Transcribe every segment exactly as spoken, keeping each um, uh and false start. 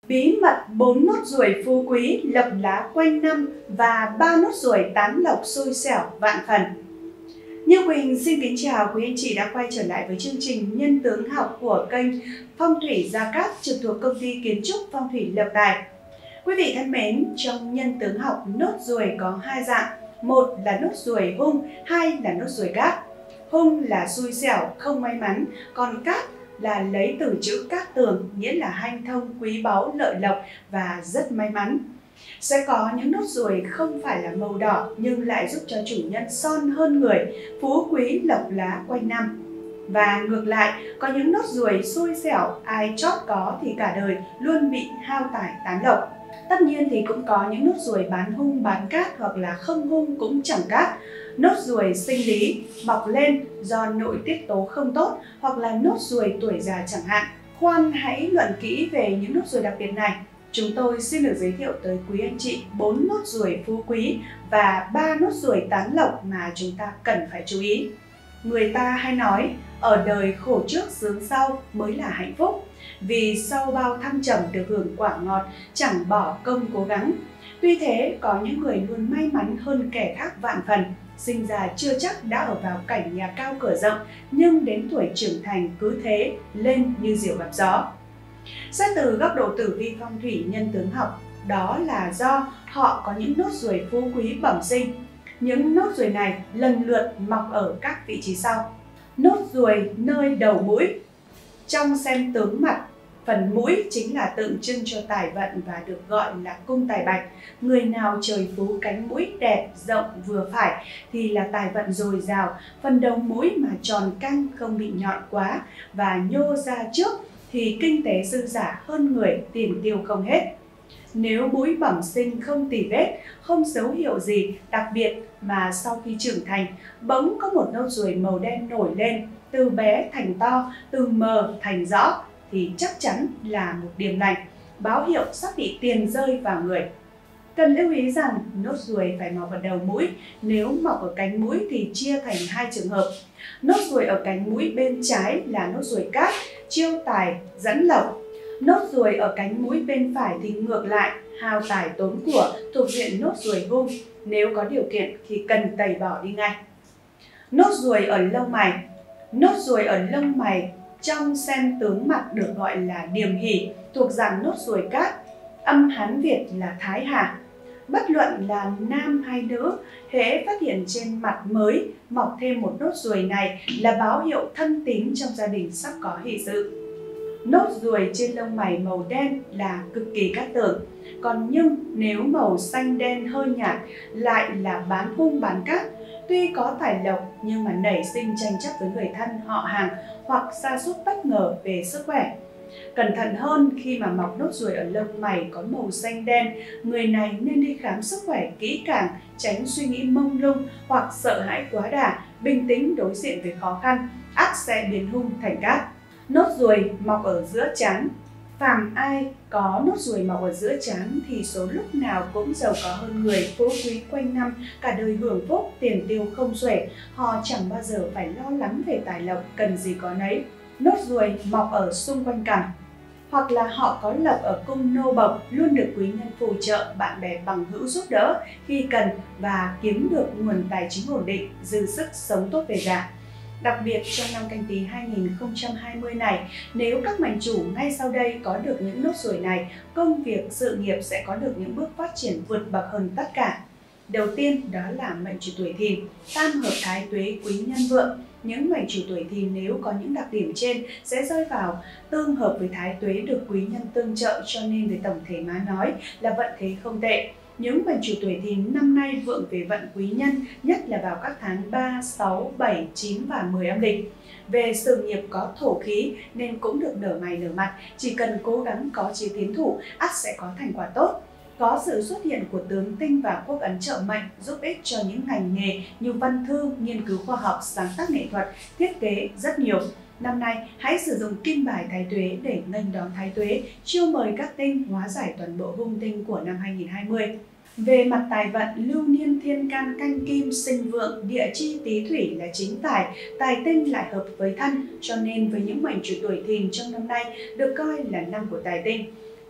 Bí mật bốn nốt ruồi phú quý lộc lá quanh năm và ba nốt ruồi tán lộc xui xẻo vạn phần. Như Quỳnh xin kính chào quý anh chị đã quay trở lại với chương trình Nhân tướng học của kênh Phong thủy Gia Cát trực thuộc công ty kiến trúc Phong thủy Lộc Tài. Quý vị thân mến, trong nhân tướng học, nốt ruồi có hai dạng. Một là nốt ruồi hung, hai là nốt ruồi cát. Hung là xui xẻo, không may mắn, còn cát là lấy từ chữ cát tường, nghĩa là hanh thông, quý báu, lợi lộc và rất may mắn. Sẽ có những nốt ruồi không phải là màu đỏ nhưng lại giúp cho chủ nhân son hơn người, phú quý lộc lá quanh năm. Và ngược lại, có những nốt ruồi xui xẻo, ai chót có thì cả đời luôn bị hao tài tán lộc. Tất nhiên thì cũng có những nốt ruồi bán hung bán cát hoặc là không hung cũng chẳng cát. Nốt ruồi sinh lý mọc lên do nội tiết tố không tốt hoặc là nốt ruồi tuổi già chẳng hạn. Khoan hãy luận kỹ về những nốt ruồi đặc biệt này. Chúng tôi xin được giới thiệu tới quý anh chị bốn nốt ruồi phú quý và ba nốt ruồi tán lộc mà chúng ta cần phải chú ý. Người ta hay nói ở đời khổ trước sướng sau mới là hạnh phúc, vì sau bao thăng trầm được hưởng quả ngọt, chẳng bỏ công cố gắng. Tuy thế, có những người luôn may mắn hơn kẻ khác vạn phần, sinh ra chưa chắc đã ở vào cảnh nhà cao cửa rộng, nhưng đến tuổi trưởng thành cứ thế lên như diều gặp gió. Xét từ góc độ tử vi phong thủy nhân tướng học, đó là do họ có những nốt ruồi phú quý bẩm sinh. Những nốt ruồi này lần lượt mọc ở các vị trí sau. Nốt ruồi nơi đầu mũi. Trong xem tướng mặt, phần mũi chính là tượng trưng cho tài vận và được gọi là cung tài bạch. Người nào trời phú cánh mũi đẹp, rộng vừa phải thì là tài vận dồi dào. Phần đầu mũi mà tròn căng, không bị nhọn quá và nhô ra trước thì kinh tế dư dả hơn người, tiền tiêu không hết. Nếu mũi bẩm sinh không tì vết, không dấu hiệu gì đặc biệt mà sau khi trưởng thành bỗng có một nốt ruồi màu đen nổi lên, từ bé thành to, từ mờ thành rõ thì chắc chắn là một điềm lành, báo hiệu sắp bị tiền rơi vào người. Cần lưu ý rằng nốt ruồi phải mọc ở đầu mũi, nếu mọc ở cánh mũi thì chia thành hai trường hợp. Nốt ruồi ở cánh mũi bên trái là nốt ruồi cát, chiêu tài, dẫn lộc. Nốt ruồi ở cánh mũi bên phải thì ngược lại, hao tài tốn của, thuộc diện nốt ruồi hung. Nếu có điều kiện thì cần tẩy bỏ đi ngay. Nốt ruồi ở lông mày. Nốt ruồi ở lông mày trong xem tướng mặt được gọi là điềm hỷ, thuộc dạng nốt ruồi cát. Âm Hán Việt là Thái Hà. Bất luận là nam hay nữ, hễ phát hiện trên mặt mới mọc thêm một nốt ruồi này là báo hiệu thân tín trong gia đình sắp có hỷ sự. Nốt ruồi trên lông mày màu đen là cực kỳ cát tường. Còn nhưng nếu màu xanh đen hơi nhạt lại là bán hung bán cát. Tuy có tài lộc nhưng mà nảy sinh tranh chấp với người thân họ hàng hoặc sa sút bất ngờ về sức khỏe. Cẩn thận hơn khi mà mọc nốt ruồi ở lông mày có màu xanh đen, người này nên đi khám sức khỏe kỹ càng, tránh suy nghĩ mông lung hoặc sợ hãi quá đà, bình tĩnh đối diện với khó khăn, ắt sẽ biến hung thành cát. Nốt ruồi mọc ở giữa trán. Phàm ai có nốt ruồi mọc ở giữa trán thì số lúc nào cũng giàu có hơn người, phú quý quanh năm, cả đời hưởng phúc, tiền tiêu không xuể. Họ chẳng bao giờ phải lo lắng về tài lộc, cần gì có nấy. Nốt ruồi mọc ở xung quanh cằm. Hoặc là họ có lộc ở cung nô bộc, luôn được quý nhân phù trợ, bạn bè bằng hữu giúp đỡ khi cần và kiếm được nguồn tài chính ổn định, dư sức sống tốt về già. Đặc biệt trong năm Canh Tý hai nghìn không trăm hai mươi này, nếu các mệnh chủ ngay sau đây có được những nốt ruồi này, công việc, sự nghiệp sẽ có được những bước phát triển vượt bậc hơn tất cả. Đầu tiên đó là mệnh chủ tuổi Thìn, tam hợp thái tuế quý nhân vượng. Những mệnh chủ tuổi Thìn nếu có những đặc điểm trên sẽ rơi vào tương hợp với thái tuế được quý nhân tương trợ, cho nên về tổng thể mà nói là vận thế không tệ. Những mệnh chủ tuổi Thìn năm nay vượng về vận quý nhân, nhất là vào các tháng ba, sáu, bảy, chín và mười âm lịch. Về sự nghiệp có thổ khí nên cũng được nở mày nở mặt, chỉ cần cố gắng có chí tiến thủ, ắt sẽ có thành quả tốt. Có sự xuất hiện của tướng tinh và quốc ấn trợ mệnh giúp ích cho những ngành nghề như văn thư, nghiên cứu khoa học, sáng tác nghệ thuật, thiết kế rất nhiều. Năm nay, hãy sử dụng kim bài thái tuế để nghênh đón thái tuế, chiêu mời các tinh hóa giải toàn bộ hung tinh của năm hai nghìn không trăm hai mươi. Về mặt tài vận, lưu niên thiên can canh kim sinh vượng, địa chi tý thủy là chính tài, tài tinh lại hợp với thân, cho nên với những mệnh chủ tuổi Thìn trong năm nay được coi là năm của tài tinh.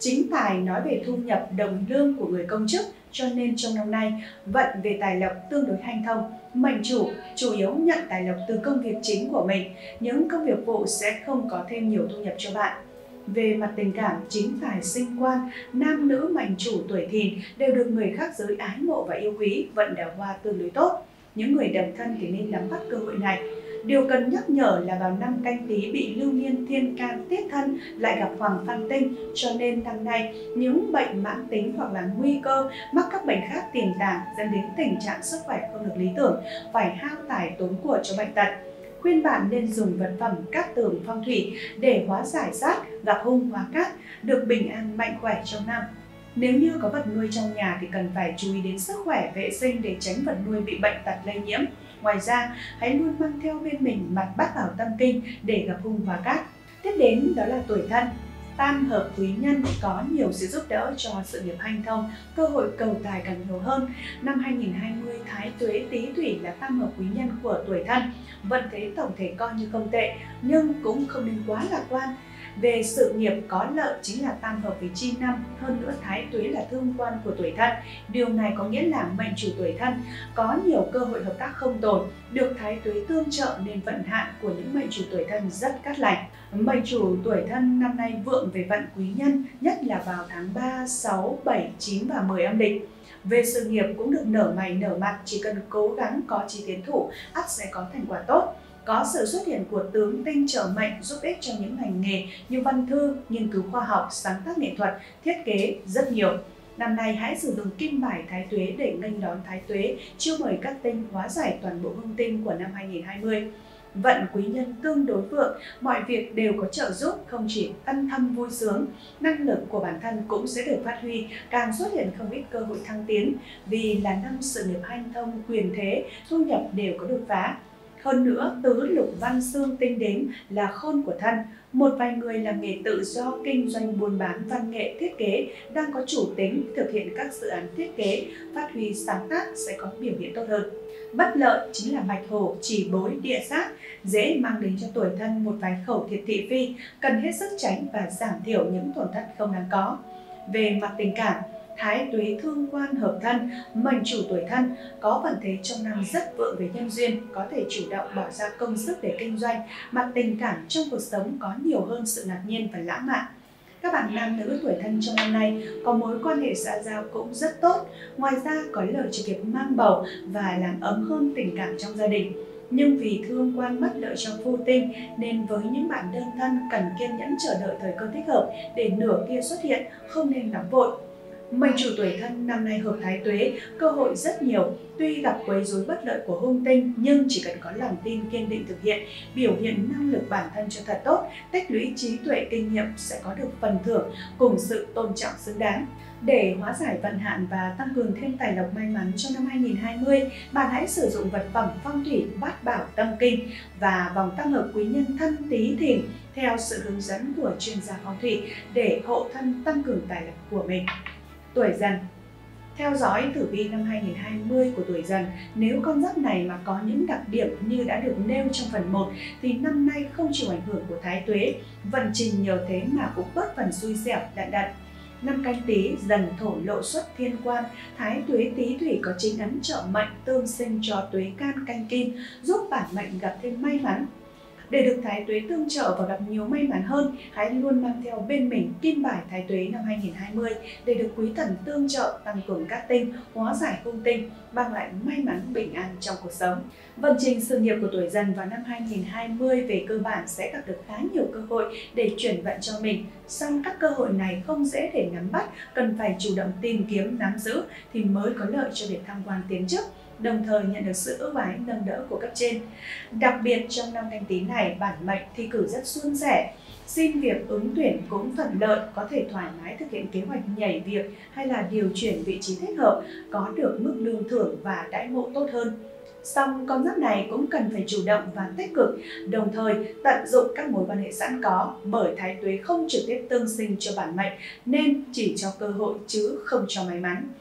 Chính tài nói về thu nhập đồng lương của người công chức, cho nên trong năm nay, vận về tài lộc tương đối hanh thông. Mệnh chủ chủ yếu nhận tài lộc từ công việc chính của mình, những công việc phụ sẽ không có thêm nhiều thu nhập cho bạn. Về mặt tình cảm, chính tài sinh quan, nam nữ mệnh chủ tuổi Thìn đều được người khác giới ái mộ và yêu quý, vận đào hoa tương đối tốt. Những người độc thân thì nên nắm bắt cơ hội này. Điều cần nhắc nhở là vào năm Canh Tý bị lưu niên thiên can tiết thân lại gặp hoàng phan tinh, cho nên năm nay những bệnh mãn tính hoặc là nguy cơ mắc các bệnh khác tiềm tàng dẫn đến tình trạng sức khỏe không được lý tưởng, phải hao tài tốn của cho bệnh tật. Khuyên bạn nên dùng vật phẩm cát tường phong thủy để hóa giải sát, gặp hung hóa cát, được bình an mạnh khỏe trong năm. Nếu như có vật nuôi trong nhà thì cần phải chú ý đến sức khỏe vệ sinh để tránh vật nuôi bị bệnh tật lây nhiễm. Ngoài ra, hãy luôn mang theo bên mình mặt bát bảo tâm kinh để gặp hung hóa cát. Tiếp đến đó là tuổi Thân. Tam hợp quý nhân có nhiều sự giúp đỡ cho sự nghiệp hanh thông, cơ hội cầu tài càng nhiều hơn. Năm hai nghìn không trăm hai mươi, Thái Tuế Tý Thủy là tam hợp quý nhân của tuổi Thân. Vận thế tổng thể coi như không tệ, nhưng cũng không nên quá lạc quan. Về sự nghiệp có lợi chính là tam hợp với Chi Năm, hơn nữa Thái Tuế là thương quan của tuổi Thân. Điều này có nghĩa là mệnh chủ tuổi Thân có nhiều cơ hội hợp tác không tồi, được Thái Tuế tương trợ nên vận hạn của những mệnh chủ tuổi Thân rất cát lành. Mệnh chủ tuổi Thân năm nay vượng về vận quý nhân, nhất là vào tháng ba, sáu, bảy, chín và mười âm lịch. Về sự nghiệp cũng được nở mày nở mặt, chỉ cần cố gắng có chí tiến thủ, ắt sẽ có thành quả tốt. Có sự xuất hiện của tướng tinh trợ mệnh giúp ích cho những ngành nghề như văn thư, nghiên cứu khoa học, sáng tác nghệ thuật, thiết kế rất nhiều. Năm nay hãy sử dụng kim bài Thái Tuế để nghênh đón Thái Tuế, chiêu mời các tinh hóa giải toàn bộ hung tinh của năm hai nghìn không trăm hai mươi. Vận quý nhân tương đối vượng, mọi việc đều có trợ giúp, không chỉ tân thâm vui sướng, năng lực của bản thân cũng sẽ được phát huy, càng xuất hiện không ít cơ hội thăng tiến, vì là năm sự nghiệp hanh thông, quyền thế, thu nhập đều có đột phá. Hơn nữa, tứ lục văn xương tinh đến là khôn của thân. Một vài người làm nghề tự do, kinh doanh buôn bán, văn nghệ, thiết kế đang có chủ tính thực hiện các dự án thiết kế, phát huy sáng tác sẽ có biểu hiện tốt hơn. Bất lợi chính là bạch hổ, chỉ bối, địa sát, dễ mang đến cho tuổi Thân một vài khẩu thiệt thị phi, cần hết sức tránh và giảm thiểu những tổn thất không đáng có. Về mặt tình cảm, Thái Tuế thương quan hợp thân, mệnh chủ tuổi Thân có vận thế trong năm rất vượng về nhân duyên, có thể chủ động bỏ ra công sức để kinh doanh. Mặt tình cảm trong cuộc sống có nhiều hơn sự ngạc nhiên và lãng mạn. Các bạn nam nữ tuổi Thân trong năm nay có mối quan hệ xã giao cũng rất tốt, ngoài ra có lợi cho việc mang bầu và làm ấm hơn tình cảm trong gia đình. Nhưng vì thương quan bất lợi cho phu tinh nên với những bạn đơn thân cần kiên nhẫn chờ đợi thời cơ thích hợp để nửa kia xuất hiện, không nên nóng vội. Mệnh chủ tuổi Thân năm nay hợp Thái Tuế, cơ hội rất nhiều, tuy gặp quấy rối bất lợi của hung tinh nhưng chỉ cần có lòng tin kiên định thực hiện, biểu hiện năng lực bản thân cho thật tốt, tích lũy trí tuệ kinh nghiệm sẽ có được phần thưởng cùng sự tôn trọng xứng đáng. Để hóa giải vận hạn và tăng cường thêm tài lộc may mắn cho năm hai nghìn không trăm hai mươi, bạn hãy sử dụng vật phẩm phong thủy bát bảo tâm kinh và vòng tam hợp quý nhân Thân Tý Thìn theo sự hướng dẫn của chuyên gia phong thủy để hộ thân tăng cường tài lộc của mình. Tuổi Dần. Theo dõi tử vi năm hai nghìn không trăm hai mươi của tuổi Dần, nếu con giáp này mà có những đặc điểm như đã được nêu trong phần một thì năm nay không chịu ảnh hưởng của Thái Tuế, vận trình nhiều thế mà cũng bớt phần xui xẻo đạn đạn. Năm Canh Tý, Dần thổ lộ xuất thiên quan, Thái Tuế Tý Thủy có chính ấn trợ mệnh tương sinh cho Tuế can canh kim, giúp bản mệnh gặp thêm may mắn. Để được Thái Tuế tương trợ và gặp nhiều may mắn hơn, hãy luôn mang theo bên mình kim bài Thái Tuế năm hai nghìn không trăm hai mươi để được quý thần tương trợ, tăng cường các tinh, hóa giải hung tinh, mang lại may mắn bình an trong cuộc sống. Vận trình sự nghiệp của tuổi Dần vào năm hai nghìn không trăm hai mươi về cơ bản sẽ gặp được khá nhiều cơ hội để chuyển vận cho mình. Song các cơ hội này không dễ để nắm bắt, cần phải chủ động tìm kiếm, nắm giữ thì mới có lợi cho việc thăng quan tiến chức, đồng thời nhận được sự ưu ái nâng đỡ của cấp trên. Đặc biệt trong năm Canh Tý này, bản mệnh thi cử rất suôn sẻ, xin việc ứng tuyển cũng thuận lợi, có thể thoải mái thực hiện kế hoạch nhảy việc hay là điều chuyển vị trí thích hợp, có được mức lương thưởng và đãi ngộ tốt hơn. Song con giáp này cũng cần phải chủ động và tích cực, đồng thời tận dụng các mối quan hệ sẵn có, bởi Thái Tuế không trực tiếp tương sinh cho bản mệnh nên chỉ cho cơ hội chứ không cho may mắn.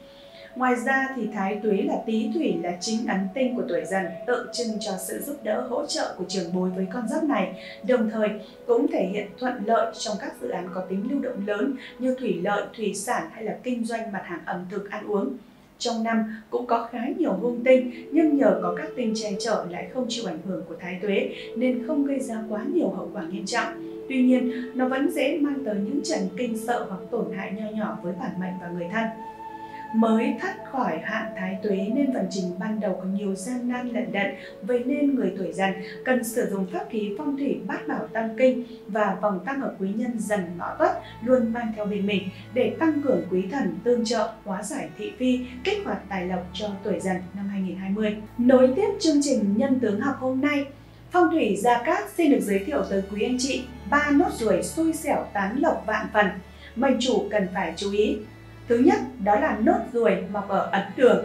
Ngoài ra thì Thái Tuế là Tý Thủy là chính ấn tinh của tuổi Dần, tượng trưng cho sự giúp đỡ hỗ trợ của trưởng bối với con giáp này, đồng thời cũng thể hiện thuận lợi trong các dự án có tính lưu động lớn như thủy lợi, thủy sản hay là kinh doanh mặt hàng ẩm thực ăn uống. Trong năm cũng có khá nhiều hung tinh, nhưng nhờ có các tinh che chở lại không chịu ảnh hưởng của Thái Tuế nên không gây ra quá nhiều hậu quả nghiêm trọng. Tuy nhiên, nó vẫn dễ mang tới những trận kinh sợ hoặc tổn hại nho nhỏ với bản mệnh và người thân. Mới thoát khỏi hạn Thái Tuế nên vận trình ban đầu có nhiều gian nan lận đận, vậy nên người tuổi Dần cần sử dụng pháp khí phong thủy Bát Bảo Tam Kinh và vòng tam hợp quý nhân Dần Mão Tuất luôn mang theo bên mình để tăng cường quý thần tương trợ, hóa giải thị phi, kích hoạt tài lộc cho tuổi Dần năm hai nghìn không trăm hai mươi. Nối tiếp chương trình nhân tướng học hôm nay, Phong thủy Gia Cát xin được giới thiệu tới quý anh chị ba nốt ruồi xui xẻo tán lộc vạn phần, mệnh chủ cần phải chú ý. Thứ nhất đó là nốt ruồi mọc ở ấn đường.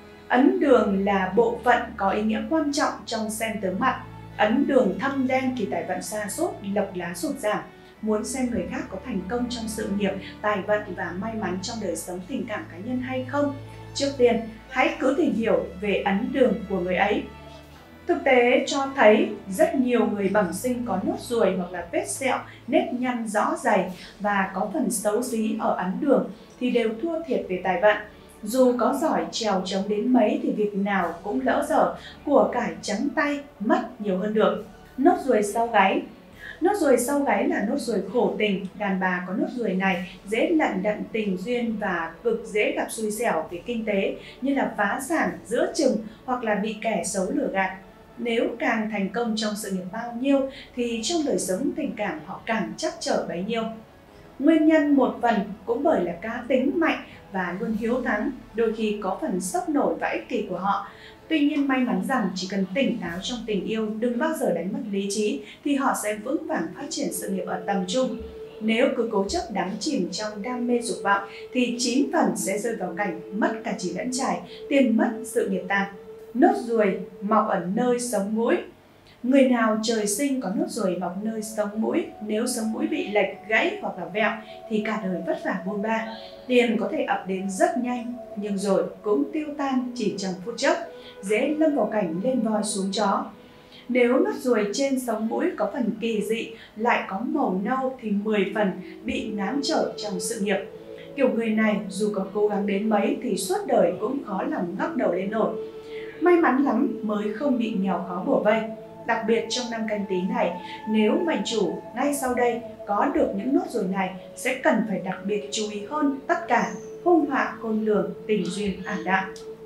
Ấn đường là bộ phận có ý nghĩa quan trọng trong xem tướng mặt. Ấn đường thâm đen thì tài vận sa sút, lộc lá sụt giảm. Muốn xem người khác có thành công trong sự nghiệp, tài vận và may mắn trong đời sống tình cảm cá nhân hay không? Trước tiên, hãy cứ tìm hiểu về ấn đường của người ấy. Thực tế cho thấy rất nhiều người bẩm sinh có nốt ruồi hoặc là vết sẹo, nếp nhăn rõ dày và có phần xấu xí ở ấn đường thì đều thua thiệt về tài vận. Dù có giỏi trèo trống đến mấy thì việc nào cũng lỡ dở, của cải trắng tay, mất nhiều hơn được. Nốt ruồi sau gáy. Nốt ruồi sau gáy là nốt ruồi khổ tình, đàn bà có nốt ruồi này dễ lận đận tình duyên và cực dễ gặp xui xẻo về kinh tế như là phá sản, giữa chừng hoặc là bị kẻ xấu lừa gạt. Nếu càng thành công trong sự nghiệp bao nhiêu thì trong đời sống tình cảm họ càng trắc trở bấy nhiêu. Nguyên nhân một phần cũng bởi là cá tính mạnh và luôn hiếu thắng, đôi khi có phần sốc nổi và ích kỷ của họ. Tuy nhiên may mắn rằng chỉ cần tỉnh táo trong tình yêu, đừng bao giờ đánh mất lý trí thì họ sẽ vững vàng phát triển sự nghiệp ở tầm trung. Nếu cứ cố chấp đắm chìm trong đam mê dục vọng thì chín phần sẽ rơi vào cảnh mất cả chỉ lẫn trải, tiền mất sự nghiệp tan. Nốt ruồi mọc ở nơi sống mũi. Người nào trời sinh có nốt ruồi mọc nơi sống mũi, nếu sống mũi bị lệch, gãy hoặc là vẹo thì cả đời vất vả bôn ba. Tiền có thể ập đến rất nhanh, nhưng rồi cũng tiêu tan chỉ trong phút chốc, dễ lâm vào cảnh lên voi xuống chó. Nếu nốt ruồi trên sống mũi có phần kỳ dị, lại có màu nâu thì mười phần bị ngáng trở trong sự nghiệp. Kiểu người này dù có cố gắng đến mấy thì suốt đời cũng khó lòng ngóc đầu lên nổi. May mắn lắm mới không bị nghèo khó bủa vây. Đặc biệt trong năm Canh Tý này, nếu mệnh chủ ngay sau đây có được những nốt ruồi này sẽ cần phải đặc biệt chú ý hơn tất cả, hung họa khôn lường, tình duyên ảm đạm.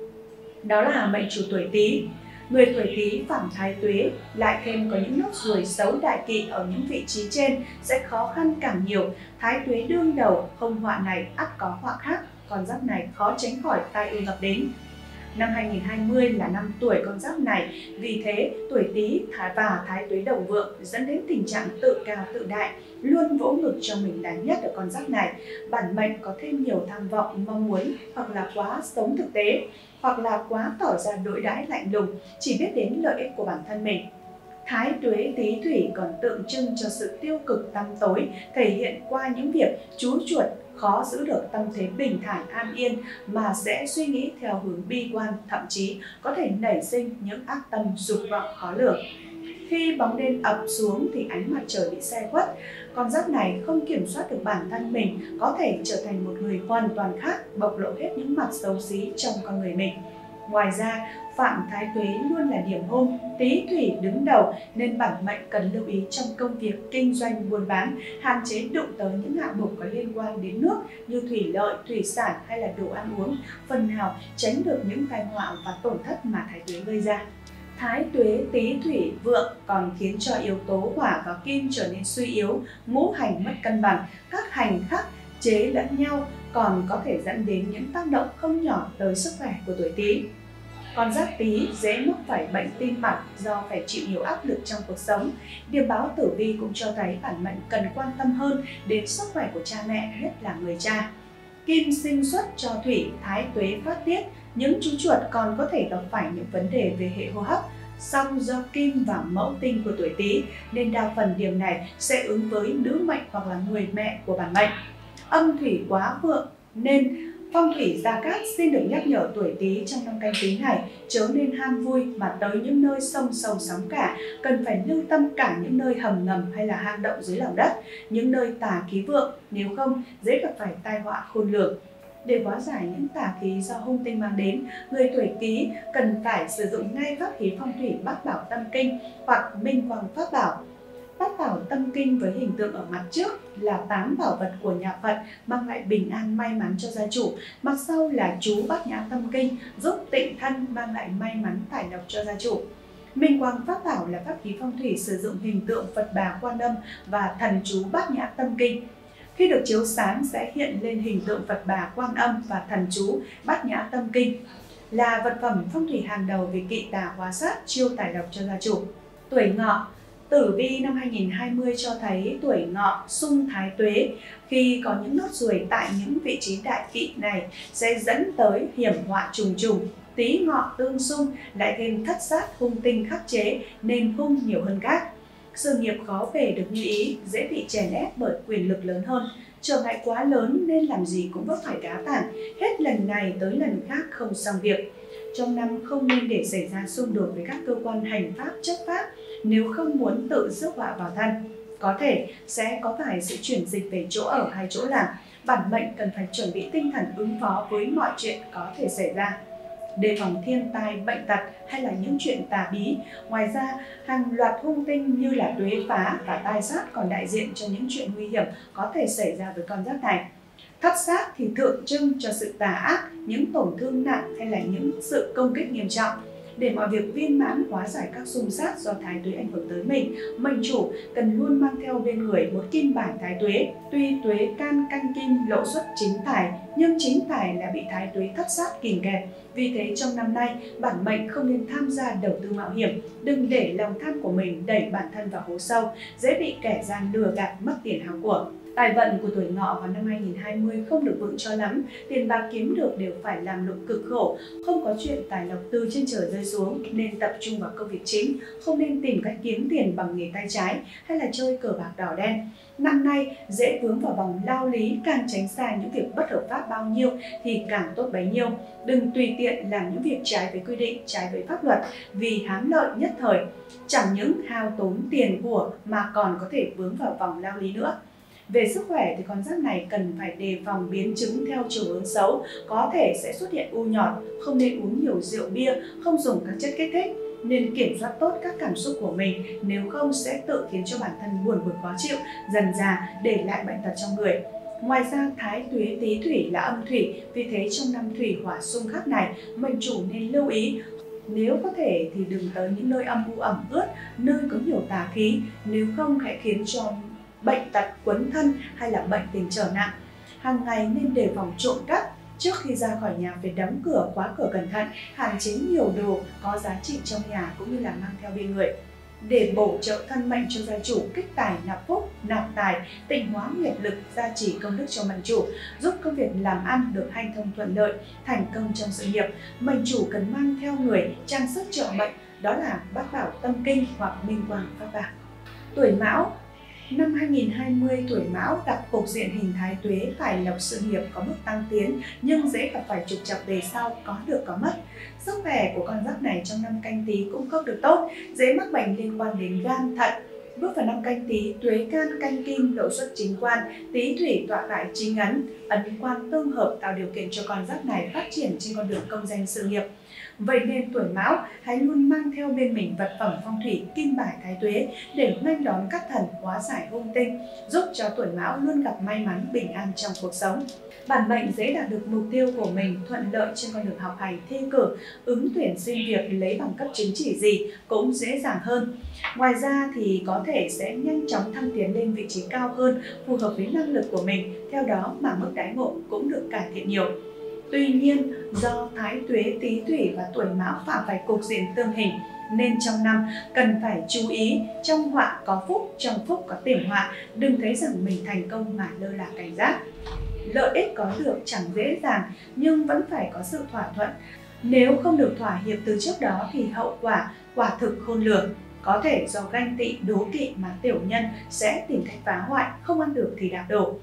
Đó là mệnh chủ tuổi Tý. Người tuổi Tý phạm Thái Tuế lại thêm có những nốt ruồi xấu đại kỵ ở những vị trí trên sẽ khó khăn càng nhiều. Thái Tuế đương đầu, hung họa này ắt có họa khác, con giáp này khó tránh khỏi tai ương ập đến. Năm hai nghìn không trăm hai mươi là năm tuổi con giáp này, vì thế tuổi Tý và Thái Tuế đồng vượng dẫn đến tình trạng tự cao tự đại, luôn vỗ ngực cho mình là nhất ở con giáp này. Bản mệnh có thêm nhiều tham vọng, mong muốn hoặc là quá sống thực tế, hoặc là quá tỏ ra đối đãi lạnh lùng, chỉ biết đến lợi ích của bản thân mình. Thái Tuế Tý Thủy còn tượng trưng cho sự tiêu cực tăm tối, thể hiện qua những việc chú chuột khó giữ được tâm thế bình thản an yên mà sẽ suy nghĩ theo hướng bi quan, thậm chí có thể nảy sinh những ác tâm dục vọng khó lường. Khi bóng đêm ập xuống thì ánh mặt trời bị che khuất, con giáp này không kiểm soát được bản thân mình, có thể trở thành một người hoàn toàn khác, bộc lộ hết những mặt xấu xí trong con người mình. Ngoài ra, phạm Thái Tuế luôn là điểm hung, Tý Thủy đứng đầu nên bản mệnh cần lưu ý trong công việc kinh doanh buôn bán, hạn chế đụng tới những hạng mục có liên quan đến nước như thủy lợi, thủy sản hay là đồ ăn uống, phần nào tránh được những tai họa và tổn thất mà Thái Tuế gây ra. Thái Tuế Tý Thủy vượng còn khiến cho yếu tố hỏa và kim trở nên suy yếu, ngũ hành mất cân bằng, các hành khắc chế lẫn nhau, còn có thể dẫn đến những tác động không nhỏ tới sức khỏe của tuổi Tý. Con giáp Tý dễ mắc phải bệnh tim mạch do phải chịu nhiều áp lực trong cuộc sống. Điềm báo tử vi cũng cho thấy bản mệnh cần quan tâm hơn đến sức khỏe của cha mẹ, nhất là người cha. Kim sinh xuất cho Thủy, Thái Tuế phát tiết, những chú chuột còn có thể gặp phải những vấn đề về hệ hô hấp. Song do Kim và Mẫu tinh của tuổi Tý nên đa phần điểm này sẽ ứng với nữ mệnh hoặc là người mẹ của bản mệnh. Âm thủy quá vượng nên Phong thủy Gia Cát xin được nhắc nhở tuổi Tý trong năm Canh Tý này chớ nên ham vui mà tới những nơi sông sâu sóng cả, cần phải lưu tâm cả những nơi hầm ngầm hay là hang động dưới lòng đất, những nơi tà khí vượng, nếu không dễ gặp phải tai họa khôn lường. Để hóa giải những tà khí do hung tinh mang đến, người tuổi Tý cần phải sử dụng ngay pháp khí phong thủy Bát Bảo Tâm Kinh hoặc Minh Quang Pháp Bảo. Bát Bảo Tâm Kinh với hình tượng ở mặt trước là tám bảo vật của nhà Phật mang lại bình an may mắn cho gia chủ, mặt sau là chú Bát Nhã Tâm Kinh giúp tịnh thân mang lại may mắn tài lộc cho gia chủ. Minh Quang Pháp Bảo là pháp khí phong thủy sử dụng hình tượng Phật Bà Quan Âm và thần chú Bát Nhã Tâm Kinh. Khi được chiếu sáng sẽ hiện lên hình tượng Phật Bà Quan Âm và thần chú Bát Nhã Tâm Kinh, là vật phẩm phong thủy hàng đầu về kỵ tà hóa sát, chiêu tài lộc cho gia chủ. Tuổi Ngọ. Tử vi năm hai nghìn không trăm hai mươi cho thấy tuổi Ngọ xung Thái Tuế, khi có những nốt ruồi tại những vị trí đại kỵ này sẽ dẫn tới hiểm họa trùng trùng. Tý Ngọ tương xung lại thêm thất sát hung tinh khắc chế nên hung nhiều hơn các. Sự nghiệp khó về được như ý, dễ bị chèn ép bởi quyền lực lớn hơn. Trở ngại quá lớn nên làm gì cũng vấp phải đá tảng, hết lần này tới lần khác không xong việc. Trong năm không nên để xảy ra xung đột với các cơ quan hành pháp, chấp pháp nếu không muốn tự rước họa vào thân. Có thể sẽ có phải sự chuyển dịch về chỗ ở hay chỗ làm. Bản mệnh cần phải chuẩn bị tinh thần ứng phó với mọi chuyện có thể xảy ra. Đề phòng thiên tai, bệnh tật hay là những chuyện tà bí. Ngoài ra, hàng loạt hung tinh như là tuế phá và tai sát còn đại diện cho những chuyện nguy hiểm có thể xảy ra với con giáp này. Thất sát thì tượng trưng cho sự tà ác, những tổn thương nặng hay là những sự công kích nghiêm trọng. Để mọi việc viên mãn hóa giải các xung sát do Thái Tuế ảnh hưởng tới mình, mệnh chủ cần luôn mang theo bên người một kim bài Thái Tuế. Tuy tuế can canh kim lộ xuất chính tài, nhưng chính tài là bị Thái Tuế thất sát kìm kẹp. Vì thế trong năm nay, bản mệnh không nên tham gia đầu tư mạo hiểm, đừng để lòng tham của mình đẩy bản thân vào hố sâu, dễ bị kẻ gian lừa gạt mất tiền hao của. Tài vận của tuổi Ngọ vào năm hai nghìn không trăm hai mươi không được vững cho lắm, tiền bạc kiếm được đều phải làm lụng cực khổ, không có chuyện tài lộc từ trên trời rơi xuống, nên tập trung vào công việc chính, không nên tìm cách kiếm tiền bằng nghề tay trái hay là chơi cờ bạc đỏ đen. Năm nay dễ vướng vào vòng lao lý, càng tránh xa những việc bất hợp pháp bao nhiêu thì càng tốt bấy nhiêu. Đừng tùy tiện làm những việc trái với quy định, trái với pháp luật vì hám lợi nhất thời, chẳng những hao tốn tiền của mà còn có thể vướng vào vòng lao lý nữa. Về sức khỏe thì con giáp này cần phải đề phòng biến chứng theo chiều hướng xấu, có thể sẽ xuất hiện u nhọt, không nên uống nhiều rượu bia, không dùng các chất kích thích, nên kiểm soát tốt các cảm xúc của mình, nếu không sẽ tự khiến cho bản thân buồn bực khó chịu, dần dà để lại bệnh tật trong người. Ngoài ra, Thái Tuế Tý Thủy là âm thủy, vì thế trong năm thủy hỏa xung khắc này, mệnh chủ nên lưu ý. Nếu có thể thì đừng tới những nơi âm u ẩm ướt, nơi có nhiều tà khí, nếu không hãy khiến cho bệnh tật quấn thân hay là bệnh tình trở nặng. Hàng ngày nên đề phòng trộm cắp. Trước khi ra khỏi nhà phải đóng cửa, khóa cửa cẩn thận, hạn chế nhiều đồ có giá trị trong nhà cũng như là mang theo bên người. Để bổ trợ thân mệnh cho gia chủ, kích tài nạp phúc, nạp tài, tịnh hóa nghiệp lực, gia trì công đức cho mệnh chủ, giúp công việc làm ăn được hanh thông thuận lợi, thành công trong sự nghiệp. Mệnh chủ cần mang theo người trang sức trợ mệnh, đó là Bát Bảo Tâm Kinh hoặc Minh Quang Pháp Bảo. Tuổi Mão. Năm hai nghìn không trăm hai mươi, tuổi Mão gặp cục diện hình Thái Tuế, tài lộc sự nghiệp có bước tăng tiến nhưng dễ gặp phải trục trặc về sau, có được có mất. Sức khỏe của con giáp này trong năm Canh Tý cũng không được tốt, dễ mắc bệnh liên quan đến gan, thận. Bước vào năm Canh Tý, tuế can canh kim lộ xuất chính quan, Tý thủy tọa tại chính ấn, ấn quan tương hợp tạo điều kiện cho con giáp này phát triển trên con đường công danh sự nghiệp. Vậy nên tuổi Mão hãy luôn mang theo bên mình vật phẩm phong thủy kim bài Thái Tuế để nghênh đón các thần, hóa giải hung tinh, giúp cho tuổi Mão luôn gặp may mắn bình an trong cuộc sống. Bản mệnh dễ đạt được mục tiêu của mình, thuận lợi trên con đường học hành, thi cử, ứng tuyển xin việc, lấy bằng cấp chứng chỉ gì cũng dễ dàng hơn. Ngoài ra thì có thể sẽ nhanh chóng thăng tiến lên vị trí cao hơn, phù hợp với năng lực của mình, theo đó mà mức đãi ngộ cũng được cải thiện nhiều. Tuy nhiên, do Thái Tuế Tý Thủy và tuổi Mão phạm phải cục diện tương hình, nên trong năm cần phải chú ý, trong họa có phúc, trong phúc có tiềm họa, đừng thấy rằng mình thành công mà lơ là cảnh giác. Lợi ích có được chẳng dễ dàng nhưng vẫn phải có sự thỏa thuận. Nếu không được thỏa hiệp từ trước đó thì hậu quả quả thực khôn lường. Có thể do ganh tị, đố kỵ mà tiểu nhân sẽ tìm cách phá hoại, không ăn được thì đạp đổ.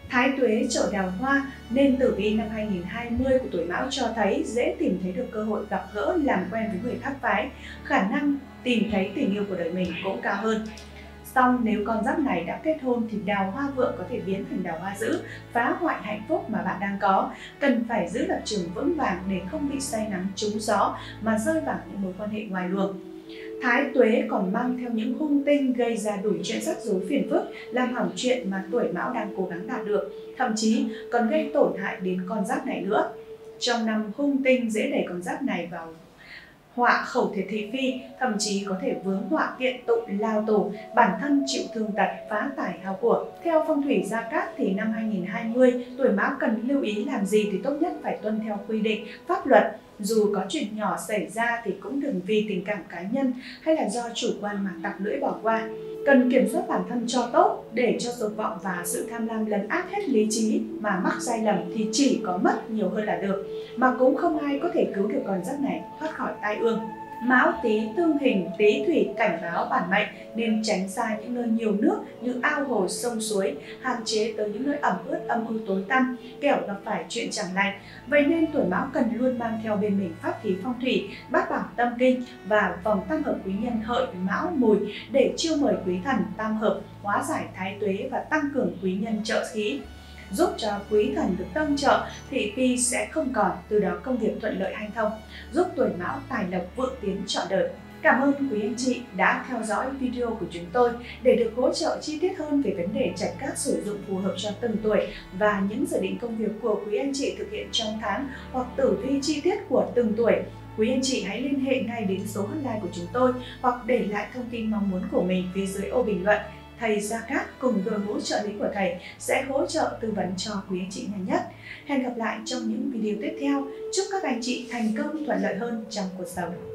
Thái tuế trổ đào hoa nên tử vi năm hai nghìn không trăm hai mươi của tuổi Mão cho thấy dễ tìm thấy được cơ hội gặp gỡ, làm quen với người khác phái, khả năng tìm thấy tình yêu của đời mình cũng cao hơn. Song nếu con giáp này đã kết hôn thì đào hoa vượng có thể biến thành đào hoa dữ, phá hoại hạnh phúc mà bạn đang có. Cần phải giữ lập trường vững vàng để không bị say nắng trúng gió mà rơi vào những mối quan hệ ngoài luồng. Thái tuế còn mang theo những hung tinh gây ra đủ chuyện rắc rối phiền phức, làm hỏng chuyện mà tuổi Mão đang cố gắng đạt được, thậm chí còn gây tổn hại đến con giáp này nữa. Trong năm hung tinh dễ đẩy con giáp này vào họa khẩu thiệt thị phi, thậm chí có thể vướng họa kiện tụng lao tổ, bản thân chịu thương tật, phá tài hao của. Theo phong thủy gia cát thì năm hai nghìn không trăm hai mươi, tuổi Mão cần lưu ý làm gì thì tốt nhất phải tuân theo quy định, pháp luật. Dù có chuyện nhỏ xảy ra thì cũng đừng vì tình cảm cá nhân hay là do chủ quan mà tặc lưỡi bỏ qua. Cần kiểm soát bản thân cho tốt, để cho dục vọng và sự tham lam lấn át hết lý trí, mà mắc sai lầm thì chỉ có mất nhiều hơn là được, mà cũng không ai có thể cứu được con giáp này thoát khỏi tai ương. Mão Tý tương hình Tý thủy cảnh báo bản mệnh nên tránh xa những nơi nhiều nước như ao hồ, sông suối, hạn chế tới những nơi ẩm ướt, âm u tối tăm, kẻo gặp phải chuyện chẳng lành. Vậy nên tuổi Mão cần luôn mang theo bên mình pháp khí phong thủy, bát bảo tâm kinh và vòng tam hợp quý nhân Hợi, Mão, Mùi để chiêu mời quý thần tam hợp, hóa giải thái tuế và tăng cường quý nhân trợ khí, giúp cho quý thần được tông trợ, thị phi sẽ không còn, từ đó công việc thuận lợi hanh thông, giúp tuổi Mão tài lộc vượng tiến trọn đời. Cảm ơn quý anh chị đã theo dõi video của chúng tôi. Để được hỗ trợ chi tiết hơn về vấn đề trạch cát sử dụng phù hợp cho từng tuổi và những dự định công việc của quý anh chị thực hiện trong tháng, hoặc tử vi chi tiết của từng tuổi, quý anh chị hãy liên hệ ngay đến số hotline của chúng tôi hoặc để lại thông tin mong muốn của mình phía dưới ô bình luận. Thầy Gia Cát cùng đội ngũ trợ lý của thầy sẽ hỗ trợ tư vấn cho quý anh chị nhanh nhất. Hẹn gặp lại trong những video tiếp theo. Chúc các anh chị thành công thuận lợi hơn trong cuộc sống.